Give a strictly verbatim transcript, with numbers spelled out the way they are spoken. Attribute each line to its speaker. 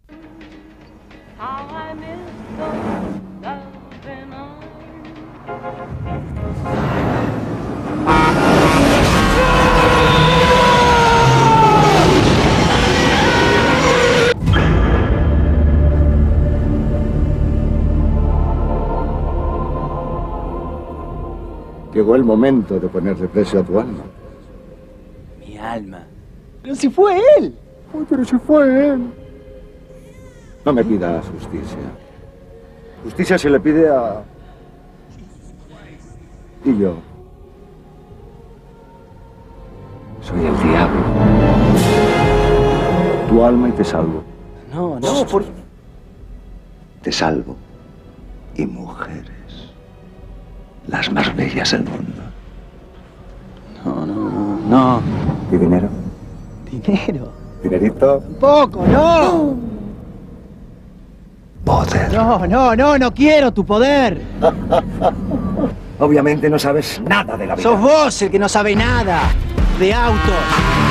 Speaker 1: Llegó el momento de ponerle precio a tu alma.
Speaker 2: Mi alma. Pero si fue él.
Speaker 1: Ay, pero si fue él. No me pidas justicia. Justicia se le pide a... Y yo. Soy el diablo. Tu alma y te salvo.
Speaker 2: No, no, por...
Speaker 1: Te salvo. Y mujeres. Las más bellas del mundo.
Speaker 2: No, no, no, no.
Speaker 1: ¿Y dinero?
Speaker 2: ¿Dinero?
Speaker 1: ¿Dinerito?
Speaker 2: ¡Poco, no!
Speaker 1: Poder.
Speaker 2: No, no, no, no quiero tu poder.
Speaker 1: Obviamente no sabes nada de la vida.
Speaker 2: Sos vos el que no sabe nada de autos.